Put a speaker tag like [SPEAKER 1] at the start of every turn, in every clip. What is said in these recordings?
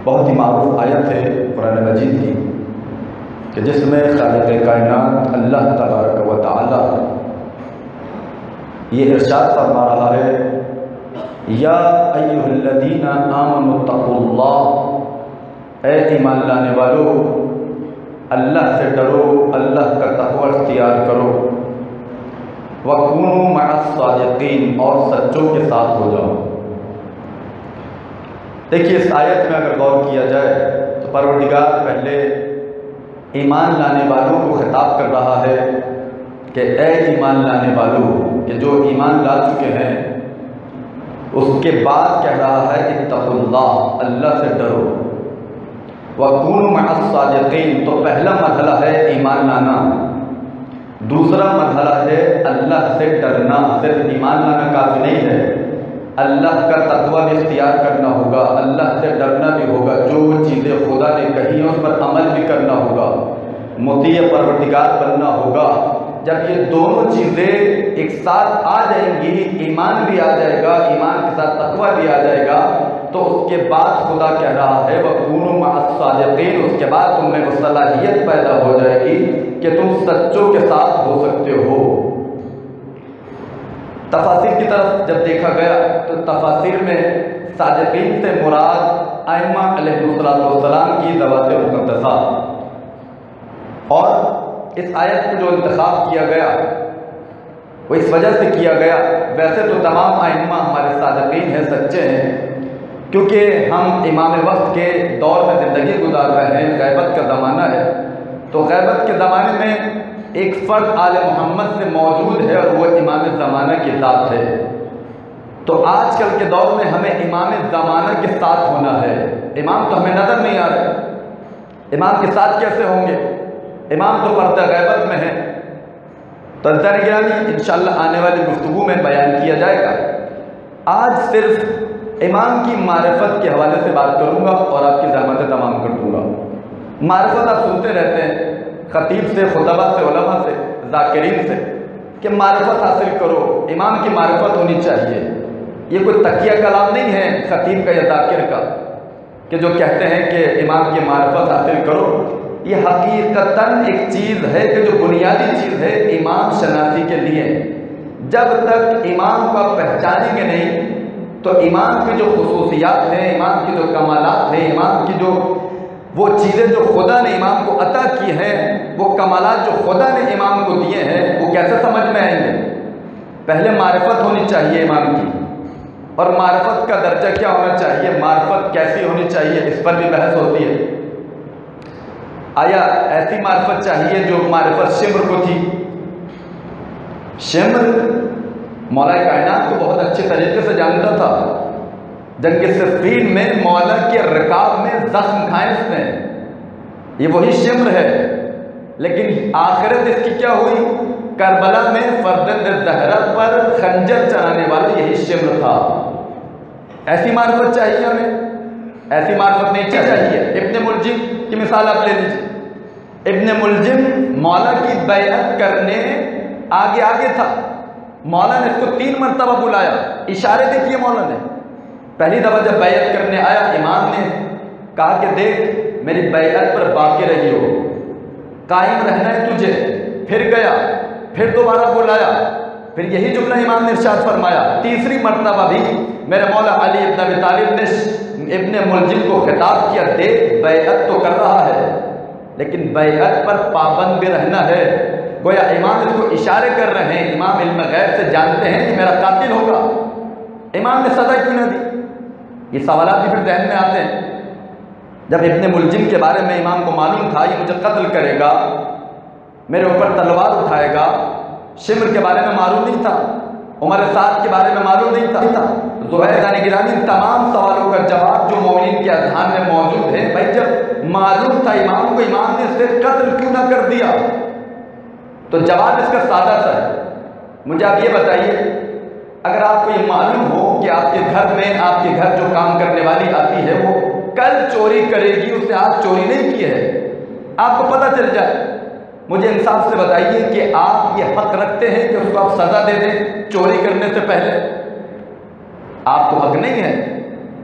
[SPEAKER 1] بہت ہی معروف آیت ہے قرآن مجید کی کہ جس میں خالق کائنات اللہ تبارک و تعالی یہ ارشاد فرما رہا ہے، یا ایھا الذین آمنوا اتقوا اللہ، اے ایمان لانے والو اللہ سے ڈرو، اللہ کا تقوی اختیار کرو، وَكُونُوا مَعَ الصَّادِقِينَ، اور سچوں کے ساتھ ہو جاؤ۔ دیکھیے اس آیت میں اگر غور کیا جائے تو پروردگار پہلے ایمان لانے والوں کو خطاب کر رہا ہے کہ اے ایمان لانے والوں، کہ جو ایمان لا چکے ہیں، اس کے بعد کہہ رہا ہے اتقوا اللہ، اللہ سے ڈرو، وَكُونُوا مَعَ الصَّادِقِينَ، تو پہلا مرحلہ ہے ایمان لانا، دوسرا مرحلہ ہے اللہ سے ڈرنا۔ صرف ایمان لانا کافی نہیں ہے، اللہ کا تقوی بھی اختیار کرنا ہوگا، اللہ سے ڈرنا بھی ہوگا، جو چیزیں خدا نے کہی ہیں اس پر عمل بھی کرنا ہوگا، مطیع پروردگار بننا ہوگا۔ جب یہ دونوں چیزیں ایک ساتھ آ جائیں گی، ایمان بھی آ جائے گا، ایمان کے ساتھ تقوی بھی آ جائے گا، تو اس کے بعد خدا کہہ رہا ہے وَكُونُوا مَعَ الصَّادِقِينَ، اس کے بعد تم میں وہ صلاحیت پیدا ہو جائے گی کہ تم سچوں کے ساتھ ہو سکتے ہو۔ تفاسیر کی طرف جب دیکھا گیا تو تفاسیر میں صادقین سے مراد ائمہ علیہ السلام کی ذوات مقدسہ، اور اس آیت کو جو انتخاب کیا گیا وہ اس وجہ سے کیا گیا، ویسے تو تمام ائمہ ہمارے صادقین ہیں، سچے ہیں، کیونکہ ہم امام وقت کے دور میں زندگی گزار رہے ہیں، غیبت کا زمانہ ہے، تو غیبت کے زمانے میں ایک فرد آل محمد سے موجود ہے اور وہ امام زمانہ کے ساتھ ہے۔ تو آج کل کے دور میں ہمیں امام زمانہ کے ساتھ ہونا ہے۔ امام تو ہمیں نظر نہیں آ رہے، امام کے ساتھ کیسے ہوں گے؟ امام تو پردہ غیبت میں ہے۔ تو عزیزان گرامی، انشاءاللہ آنے والی گفتگو میں بیان کیا جائے گا۔ آج صرف امام کی معرفت کے حوالے سے بات کروں گا اور آپ کی زحمتیں تمام کر دوں گا۔ معرفت آپ سنتے رہتے ہیں خطیب سے، خطبہ سے، علماء سے، ذاکرین سے کہ معرفت حاصل کرو، امام کی معرفت ہونی چاہیے۔ یہ کوئی تکیہ کلام نہیں ہے خطیب کا یا ذاکر کا کہ جو کہتے ہیں کہ امام کی معرفت حاصل کرو۔ یہ حقیقتاً ایک چیز ہے کہ جو بنیادی چیز ہے امام شناسی کے لیے۔ جب تک امام کو آپ پہچانیں گے نہیں تو امام کی جو خصوصیات ہیں، امام کی جو کمالات ہیں، امام کی جو وہ چیزیں جو خدا نے امام کو عطا کی ہیں، وہ کمالات جو خدا نے امام کو دیے ہیں، وہ کیسے سمجھ میں آئیں گے؟ پہلے معرفت ہونی چاہیے امام کی، اور معرفت کا درجہ کیا ہونا چاہیے، معرفت کیسی ہونی چاہیے، اس پر بھی بحث ہوتی ہے۔ آیا ایسی معرفت چاہیے جو معرفت شمر کو تھی؟ شمر مولا کائنات کو بہت اچھے طریقے سے جانتا تھا۔ جنگ صفین میں مولا کے رکاب میں زخم کھائے اس نے، یہ وہی شمر ہے، لیکن آخرت اس کی کیا ہوئی؟ کربلا میں فرزند زہرا پر خنجر چلانے والا یہی شمر تھا۔ ایسی معرفت چاہیے ہمیں، ایسی معرفت نہیں چاہیے۔ ابن ملجم کی مثال آپ لے لیجیے۔ ابن ملجم مولا کی بیعت کرنے آگے تھا، مولا نے اس کو 3 مرتبہ بلایا، اشارے دے کیے مولا نے۔ پہلی دفعہ جب بیعت کرنے آیا، امام نے کہا کہ دیکھ میری بیعت پر باقی رہی ہو، قائم رہنا ہے تجھے۔ پھر گیا، پھر دوبارہ بلایا، پھر یہی جملہ امام نے ارشاد فرمایا۔ تیسری مرتبہ بھی میرے مولا علی ابن ابی طالب نے ابن ملجم کو خطاب کیا، دیکھ بیعت تو کر رہا ہے لیکن بیعت پر پابند بھی رہنا ہے۔ گویا امام اس کو اشارے کر رہے ہیں، امام علم غیب سے جانتے ہیں کہ میرا قاتل ہوگا، امام نے سزا کیوں نہ دی؟ یہ سوالات بھی پھر ذہن میں آتے ہیں۔ جب ابن ملجم کے بارے میں امام کو معلوم تھا یہ مجھے قتل کرے گا، میرے اوپر تلوار اٹھائے گا، شمر کے بارے میں معلوم نہیں تھا، عمر سعد کے بارے میں معلوم نہیں تھا، زبیر گرامی تمام سوالوں کا جواب جو مومنین کے اذہان میں موجود ہے، بھائی جب معلوم تھا امام کو، امام نے اسے قتل کیوں نہ کر دیا؟ تو جواب اس کا سادہ سا ہے۔ مجھے آپ یہ بتائیے، اگر آپ کو یہ معلوم ہو کہ آپ کے گھر میں آپ کے گھر جو کام کرنے والی آتی ہے وہ کل چوری کرے گی، اسے آج چوری نہیں کی ہے، آپ کو پتہ چل جائے، مجھے انصاف سے بتائیے کہ آپ یہ حق رکھتے ہیں کہ اس کو آپ سزا دے دیں چوری کرنے سے پہلے؟ آپ کو حق نہیں ہے،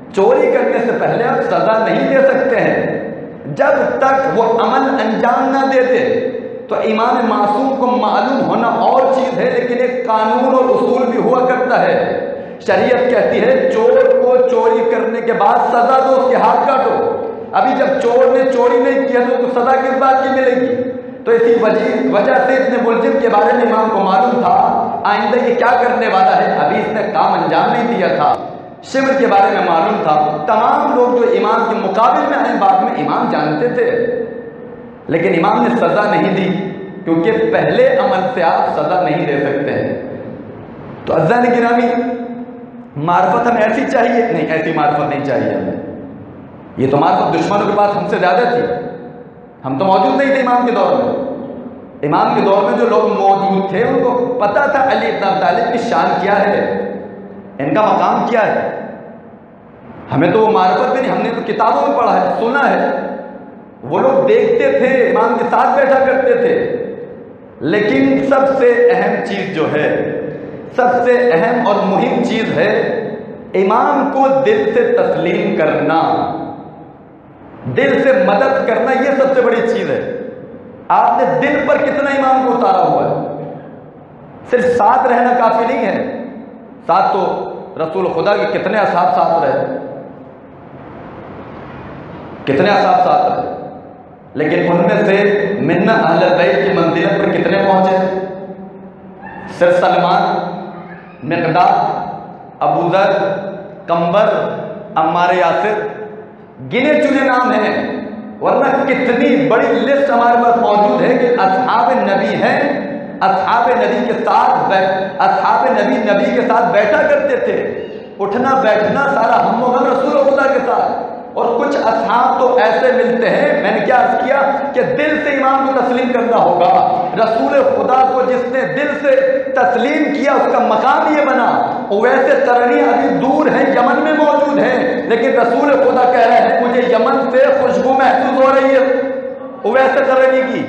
[SPEAKER 1] چوری کرنے سے پہلے آپ سزا نہیں دے سکتے ہیں جب تک وہ عمل انجام نہ دیتے۔ تو امام معصوم کو معلوم ہونا اور چیز ہے، لیکن ایک قانون اور اصول بھی ہوا کرتا ہے۔ شریعت کہتی ہے چور کو چوری کرنے کے بعد سزا دو، اس کے ہاتھ کاٹو۔ ابھی جب چور نے چوری نہیں کیا تو اس کو سزا کس بات کی ملے گی؟ تو اسی وجہ سے اتنے ملزم کے بارے میں امام کو معلوم تھا آئندہ یہ کیا کرنے والا ہے، ابھی اس نے کام انجام نہیں دیا تھا۔ شمر کے بارے میں معلوم تھا۔ تمام لوگ جو امام کے مقابل میں آئے بعد میں امام جانتے تھے، لیکن امام نے سزا نہیں دی، کیونکہ پہلے عمل سے آپ سزا نہیں دے سکتے ہیں۔ تو عزیزان گرامی، معرفت ہمیں ایسی چاہیے؟ نہیں، ایسی معرفت نہیں چاہیے ہمیں۔ یہ تو معرفت دشمنوں کے پاس ہم سے زیادہ تھی، ہم تو موجود نہیں تھے امام کے دور میں۔ امام کے دور میں جو لوگ موجود تھے ان کو پتہ تھا علی ابن ابی طالب کی شان کیا ہے، ان کا مقام کیا ہے۔ ہمیں تو وہ معرفت بھی نہیں، ہم نے تو کتابوں میں پڑھا ہے، سنا ہے۔ وہ لوگ دیکھتے تھے، امام کے ساتھ بیٹھا کرتے تھے، لیکن سب سے اہم چیز جو ہے، سب سے اہم اور مہم چیز ہے امام کو دل سے تسلیم کرنا، دل سے مدد کرنا، یہ سب سے بڑی چیز ہے۔ آپ نے دل پر کتنا امام کو اتارا ہوا ہے؟ صرف ساتھ رہنا کافی نہیں ہے۔ ساتھ تو رسول خدا کے کتنے اصحاب ساتھ رہے، کتنے اصحاب ساتھ رہے، لیکن ان میں سے من اہل بیت کی منزلت پر کتنے پہنچے؟ صرف سلمان، مقداد، ابو ذر، قنبر، عمار یاسر، گنے چنے نام ہیں، ورنہ کتنی بڑی لسٹ ہمارے پاس موجود ہے کہ اصحاب نبی ہیں، اصحاب نبی کے ساتھ اصحاب نبی کے ساتھ بیٹھا کرتے تھے، اٹھنا بیٹھنا سارا ہم و غم رسول خدا کے ساتھ۔ اور کچھ اصحاب تو ایسے ملتے ہیں، میں نے کیا عرض کیا کہ دل سے امام کو تسلیم کرنا ہوگا۔ رسول خدا کو جس نے دل سے تسلیم کیا اس کا مقام یہ بنا۔ ویسے قرنی ابھی دور ہیں، یمن میں موجود ہیں، لیکن رسول خدا کہہ رہے ہیں مجھے یمن سے خوشبو محسوس ہو رہی ہے ویسے قرنی کی۔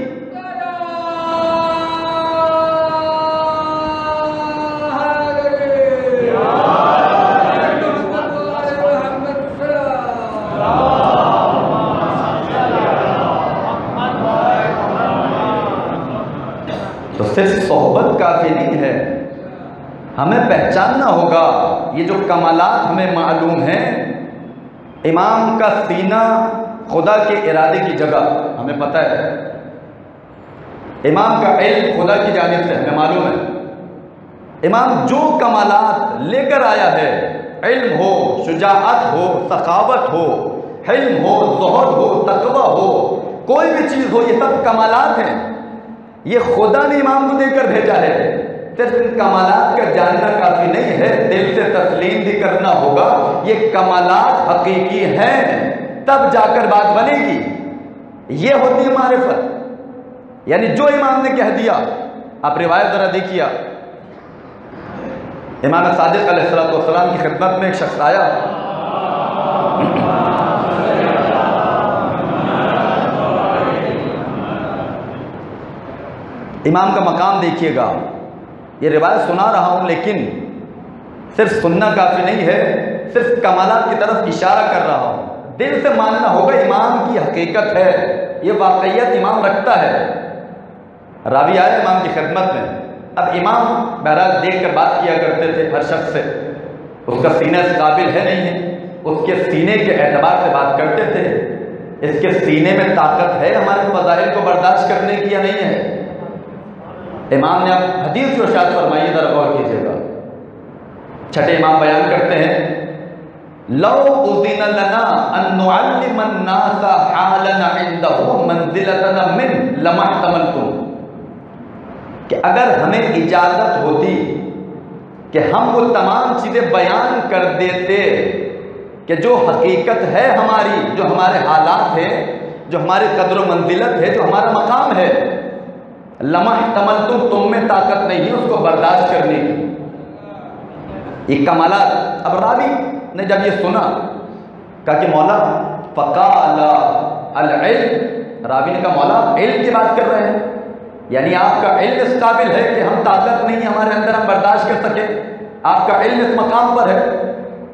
[SPEAKER 1] تو صرف صحبت کافی نہیں ہے، ہمیں پہچاننا ہوگا یہ جو کمالات ہمیں معلوم ہیں۔ امام کا سینہ خدا کے ارادے کی جگہ ہمیں پتہ ہے، امام کا علم خدا کی جانب سے ہمیں معلوم ہے۔ امام جو کمالات لے کر آیا ہے، علم ہو، شجاعت ہو، سخاوت ہو، حلم ہو، زہد ہو، تقوی ہو، کوئی بھی چیز ہو، یہ سب کمالات ہیں، یہ خدا نے امام کو دے کر بھیجا ہے۔ صرف ان کمالات کا جاننا کافی نہیں ہے، دل سے تسلیم بھی کرنا ہوگا یہ کمالات حقیقی ہیں، تب جا کر بات بنے گی۔ یہ ہوتی ہے معرفت، یعنی جو امام نے کہہ دیا۔ آپ روایت ذرا دیکھیے، امام صادق علیہ السلام کی خدمت میں ایک شخص آیا، امام کا مقام دیکھیے گا، یہ روایت سنا رہا ہوں لیکن صرف سننا کافی نہیں ہے، صرف کمالات کی طرف اشارہ کر رہا ہوں۔ دل سے ماننا ہوگا امام کی حقیقت ہے، یہ واقعیت امام رکھتا ہے۔ راوی آئے امام کی خدمت میں، اب امام بہرحال دیکھ کر بات کیا کرتے تھے ہر شخص سے، اس کا سینہ اس قابل ہے نہیں ہے، اس کے سینے کے اعتبار سے بات کرتے تھے، اس کے سینے میں طاقت ہے ہمارے فضائل کو برداشت کرنے کی یا نہیں ہے۔ امام نے اب حدیث جو ارشاد فرمائی ہے ذرا غور کیجیے گا۔ چھٹے امام بیان کرتے ہیں، لو اذن لنا ان نعلم الناس حالنا عنده منزلتنا من لما احتملتم، کہ اگر ہمیں اجازت ہوتی کہ ہم وہ تمام چیزیں بیان کر دیتے کہ جو حقیقت ہے ہماری، جو ہمارے حالات ہیں، جو ہماری قدر و منزلت ہے، جو ہمارا مقام ہے، لما احتملتم، تم میں طاقت نہیں ہے اس کو برداشت کرنے کی۔ یہ کمالات۔ اب راوی نے جب یہ سنا کہا کہ مولا فقال العلم، راوی نے کہا مولا علم کی بات کر رہے ہیں، یعنی آپ کا علم اس قابل ہے کہ ہم طاقت نہیں ہمارے اندر ہم برداشت کر سکے، آپ کا علم اس مقام پر ہے۔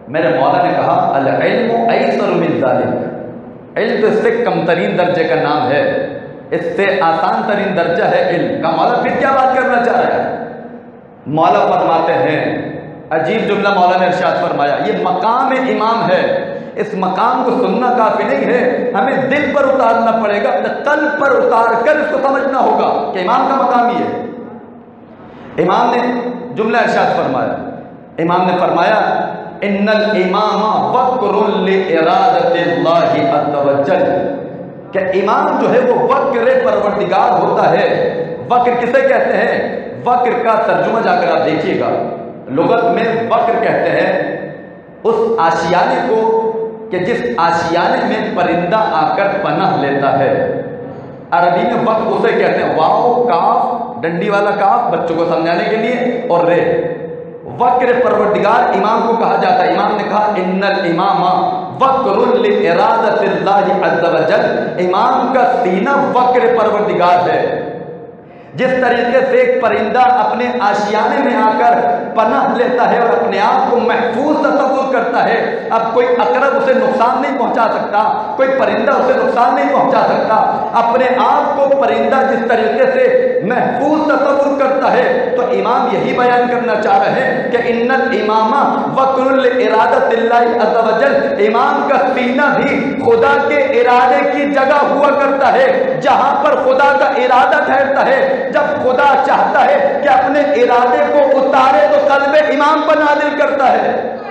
[SPEAKER 1] میرے مولا نے کہا العلم ایسر من ذالک، علم تو اس سے کم ترین درجے کا نام ہے، اس سے آسان ترین درجہ ہے علم کا۔ مولا پھر کیا بات کرنا چاہ رہا ہے؟ مولا فرماتے ہیں، عجیب جملہ مولا نے ارشاد فرمایا، یہ مقام امام ہے، اس مقام کو سننا کافی نہیں ہے، ہمیں دل پر اتارنا پڑے گا، قلب پر اتار کر اس کو سمجھنا ہوگا کہ امام کا مقام ہی ہے۔ امام نے جملہ ارشاد فرمایا، امام نے فرمایا ان الامام وقر لارادۃ اللہ عز وجل، کہ امام جو ہے وہ وقر پروردگار ہوتا ہے۔ وقر کسے کہتے ہیں؟ وقر کا ترجمہ جا کر آپ دیکھیے گا، لغت میں وقر کہتے ہیں اس آشیانے کو کہ جس آشیانے میں پرندہ آ کر پناہ لیتا ہے۔ عربی میں وقر اسے کہتے ہیں، واو کاف ڈنڈی والا کاف بچوں کو سمجھانے کے لیے اور رے، وقر پروردگار امام کو کہا جاتا ہے۔ امام نے کہا ان الامام وقر لارادۃ اللہ عز وجل، امام کا سینہ وقر پروردگار ہے۔ جس طریقے سے ایک پرندہ اپنے آشیانے میں آ کر پناہ لیتا ہے اور اپنے آپ کو محفوظ تصور کرتا ہے، اب کوئی عقرب اسے نقصان نہیں پہنچا سکتا، کوئی پرندہ اسے نقصان نہیں پہنچا سکتا، اپنے آپ کو پرندہ جس طریقے سے محفوظ تصور کرتا ہے، تو امام یہی بیان کرنا چاہ رہے ہیں کہ ان الامام وقر لارادۃ اللہ عز وجل، امام کا سینہ بھی خدا کے ارادے کی جگہ ہوا کرتا ہے، جہاں پر خدا کا ارادہ ٹھہرتا ہے۔ جب خدا چاہتا ہے کہ اپنے ارادے کو اتارے تو قلب امام پر نازل کرتا ہے۔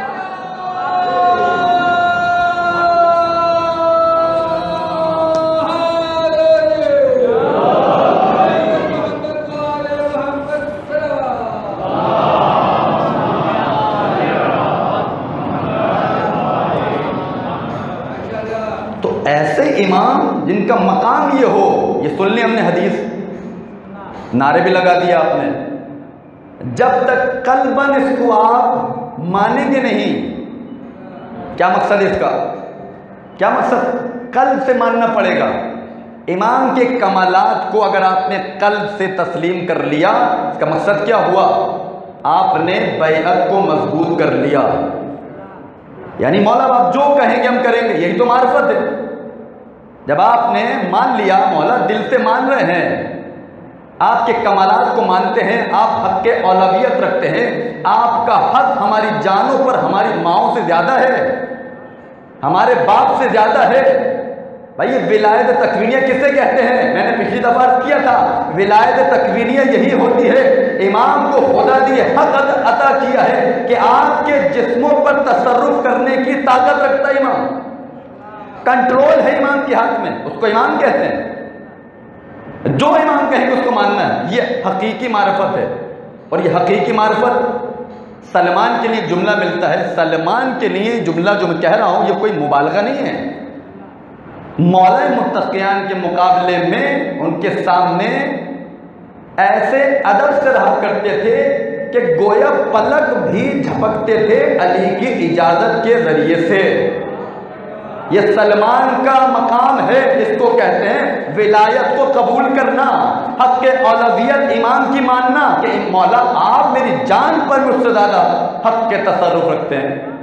[SPEAKER 1] تو ایسے امام جن کا مقام یہ ہو، یہ سن لیں ہم نے حدیث، نعرے بھی لگا دیا آپ نے، جب تک قلباً اس کو آپ مانیں گے نہیں، کیا مقصد ہے اس کا؟ کیا مقصد؟ قلب سے ماننا پڑے گا۔ امام کے کمالات کو اگر آپ نے قلب سے تسلیم کر لیا، اس کا مقصد کیا ہوا؟ آپ نے بیعت کو مضبوط کر لیا، یعنی مولا آپ جو کہیں گے ہم کریں گے، یہی تو معرفت ہے۔ جب آپ نے مان لیا، مولا دل سے مان رہے ہیں، آپ کے کمالات کو مانتے ہیں، آپ حق کے اولویت رکھتے ہیں، آپ کا حق ہماری جانوں پر ہماری ماؤں سے زیادہ ہے، ہمارے باپ سے زیادہ ہے۔ بھائی یہ ولایت تکوینیہ کسے کہتے ہیں؟ میں نے پچھلی دفعہ عرض کیا تھا، ولایت تکوینیہ یہی ہوتی ہے، امام کو خدا نے یہ حق عطا کیا ہے کہ آپ کے جسموں پر تصرف کرنے کی طاقت رکھتا ہے امام، کنٹرول ہے امام کے ہاتھ میں، اس کو امام کہتے ہیں۔ جو امام کہیں گے اس کو ماننا ہے، یہ حقیقی معرفت ہے۔ اور یہ حقیقی معرفت سلمان کے لیے جملہ ملتا ہے، سلمان کے لیے جملہ جو میں کہہ رہا ہوں یہ کوئی مبالغہ نہیں ہے، مولا متقیان کے مقابلے میں ان کے سامنے ایسے ادب سے رہا کرتے تھے کہ گویا پلک بھی جھپکتے تھے علی کی اجازت کے ذریعے سے۔ یہ سلمان کا مقام ہے، اس کو کہتے ہیں ولایت کو قبول کرنا، حق کے اولویت امام کی ماننا کہ مولا آپ میری جان پر مجھ سے زیادہ حق کے تصرف رکھتے ہیں۔